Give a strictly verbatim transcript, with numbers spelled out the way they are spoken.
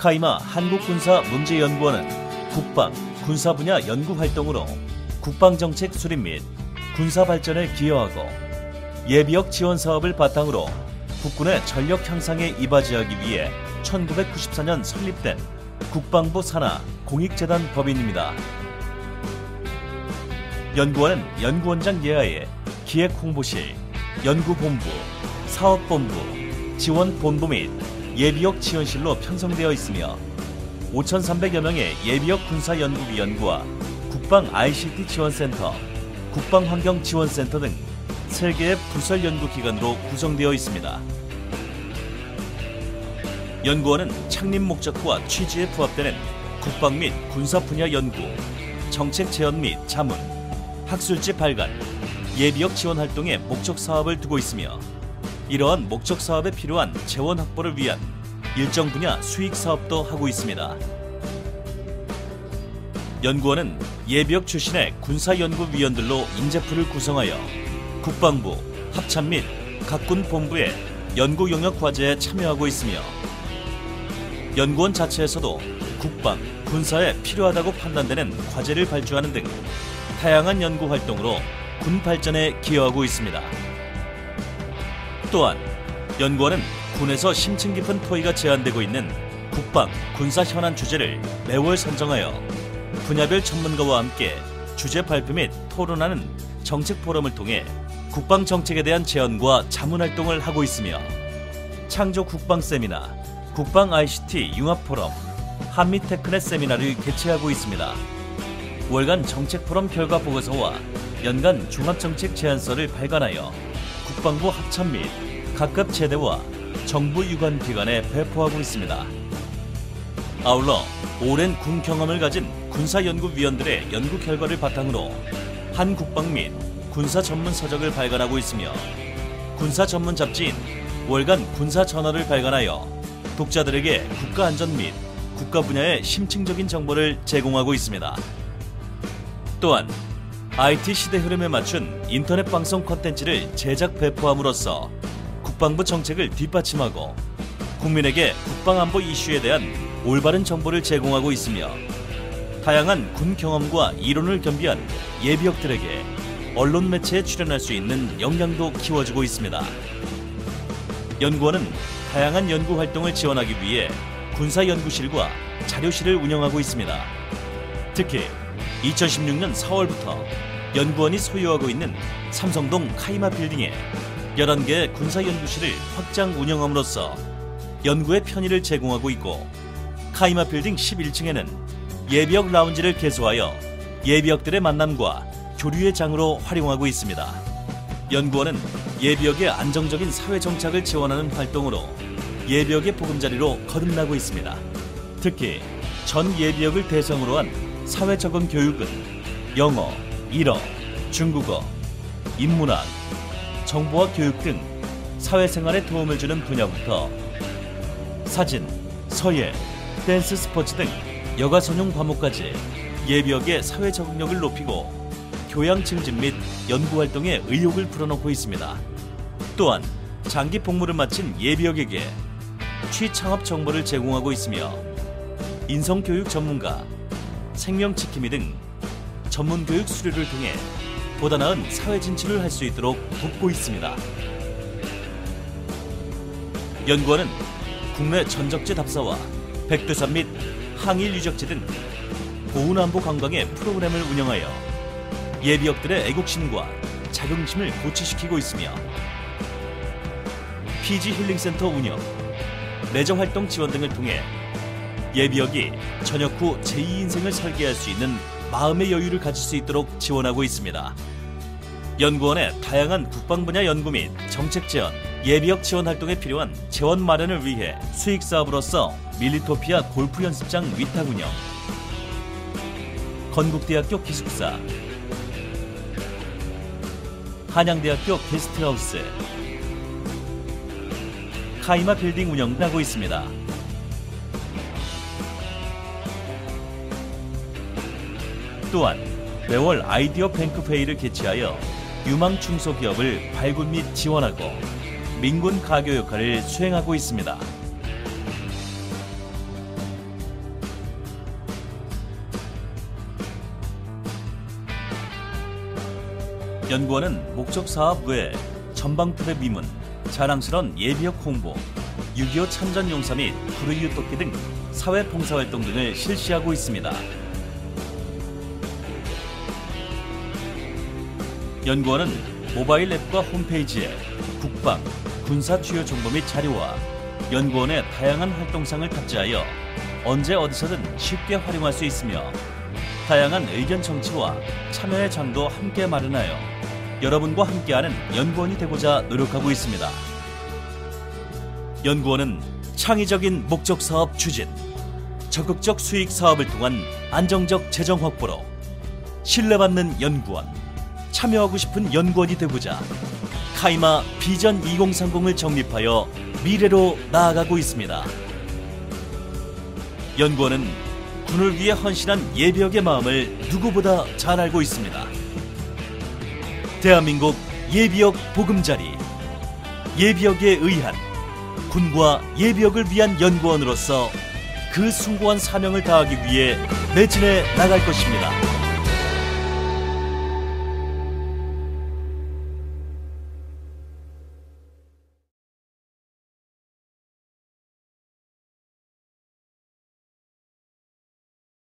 카이마 한국군사문제연구원은 국방, 군사 분야 연구 활동으로 국방정책 수립 및 군사 발전에 기여하고 예비역 지원 사업을 바탕으로 국군의 전력 향상에 이바지하기 위해 천구백구십사 년 설립된 국방부 산하 공익재단 법인입니다. 연구원은 연구원장 예하에 기획홍보실, 연구본부, 사업본부, 지원본부 및 예비역 지원실로 편성되어 있으며 오천삼백여 명의 예비역 군사연구위원과 국방 아이씨티 지원센터, 국방환경지원센터 등 세 개의 부설 연구기관으로 구성되어 있습니다. 연구원은 창립 목적과 취지에 부합되는 국방 및 군사 분야 연구, 정책 제언 및 자문, 학술지 발간, 예비역 지원 활동에 목적 사업을 두고 있으며 이러한 목적 사업에 필요한 재원 확보를 위한 일정 분야 수익 사업도 하고 있습니다. 연구원은 예비역 출신의 군사연구위원들로 인재풀을 구성하여 국방부, 합참 및 각군 본부의 연구 용역 과제에 참여하고 있으며 연구원 자체에서도 국방, 군사에 필요하다고 판단되는 과제를 발주하는 등 다양한 연구 활동으로 군 발전에 기여하고 있습니다. 또한 연구원은 군에서 심층 깊은 토의가 제한되고 있는 국방, 군사 현안 주제를 매월 선정하여 분야별 전문가와 함께 주제 발표 및 토론하는 정책 포럼을 통해 국방 정책에 대한 제언과 자문 활동을 하고 있으며 창조 국방 세미나, 국방 아이씨티 융합 포럼, 한미 테크넷 세미나를 개최하고 있습니다. 월간 정책 포럼 결과 보고서와 연간 종합정책 제안서를 발간하여 국방부 합참 및 각급 제대와 정부 유관 기관에 배포하고 있습니다. 아울러 오랜 군 경험을 가진 군사연구위원들의 연구 결과를 바탕으로 한 국방 및 군사 전문 서적을 발간하고 있으며 군사 전문 잡지인 월간 군사 저널을 발간하여 독자들에게 국가 안전 및 국가 분야의 심층적인 정보를 제공하고 있습니다. 또한 아이티 시대 흐름에 맞춘 인터넷 방송 콘텐츠를 제작 배포함으로써 국방부 정책을 뒷받침하고 국민에게 국방안보 이슈에 대한 올바른 정보를 제공하고 있으며 다양한 군 경험과 이론을 겸비한 예비역들에게 언론 매체에 출연할 수 있는 역량도 키워주고 있습니다. 연구원은 다양한 연구 활동을 지원하기 위해 군사연구실과 자료실을 운영하고 있습니다. 특히 이천십육 년 사월부터 연구원이 소유하고 있는 삼성동 카이마 빌딩에 열한 개의 군사연구실을 확장 운영함으로써 연구의 편의를 제공하고 있고 카이마 빌딩 십일 층에는 예비역 라운지를 개소하여 예비역들의 만남과 교류의 장으로 활용하고 있습니다. 연구원은 예비역의 안정적인 사회 정착을 지원하는 활동으로 예비역의 보금자리로 거듭나고 있습니다. 특히 전 예비역을 대상으로 한 사회 적응 교육은 영어, 일어, 중국어, 인문학, 정보화 교육 등 사회생활에 도움을 주는 분야부터 사진, 서예, 댄스 스포츠 등 여가 전용 과목까지 예비역의 사회 적응력을 높이고 교양 증진 및 연구 활동에 의욕을 불어넣고 있습니다. 또한 장기 복무를 마친 예비역에게 취창업 정보를 제공하고 있으며 인성교육 전문가, 생명지킴이 등 전문교육 수료를 통해 보다 나은 사회 진출을 할 수 있도록 돕고 있습니다. 연구원은 국내 전적지 답사와 백두산 및 항일 유적지 등 보훈안보 관광의 프로그램을 운영하여 예비역들의 애국심과 자긍심을 고취시키고 있으며 피지 힐링센터 운영, 레저활동 지원 등을 통해 예비역이 전역 후 제이 인생을 설계할 수 있는 마음의 여유를 가질 수 있도록 지원하고 있습니다. 연구원의 다양한 국방 분야 연구 및 정책 제언, 예비역 지원 활동에 필요한 재원 마련을 위해 수익 사업으로서 밀리토피아 골프 연습장 위탁 운영, 건국대학교 기숙사, 한양대학교 게스트하우스, 카이마 빌딩 운영하고 있습니다. 또한 매월 아이디어 뱅크 회의를 개최하여 유망 중소기업을 발굴 및 지원하고 민군 가교 역할을 수행하고 있습니다. 연구원은 목적 사업 외에 전방풀의 미문, 자랑스러운 예비역 홍보, 육이오 참전용사 및 불우이웃 돕기 등 사회 봉사활동 등을 실시하고 있습니다. 연구원은 모바일 앱과 홈페이지에 국방, 군사 주요 정보 및 자료와 연구원의 다양한 활동상을 탑재하여 언제 어디서든 쉽게 활용할 수 있으며 다양한 의견 청취와 참여의 장도 함께 마련하여 여러분과 함께하는 연구원이 되고자 노력하고 있습니다. 연구원은 창의적인 목적 사업 추진, 적극적 수익 사업을 통한 안정적 재정 확보로 신뢰받는 연구원, 참여하고 싶은 연구원이 되고자 카이마 비전 이공삼공을 정립하여 미래로 나아가고 있습니다. 연구원은 군을 위해 헌신한 예비역의 마음을 누구보다 잘 알고 있습니다. 대한민국 예비역 보금자리, 예비역에 의한 군과 예비역을 위한 연구원으로서 그 숭고한 사명을 다하기 위해 매진해 나갈 것입니다.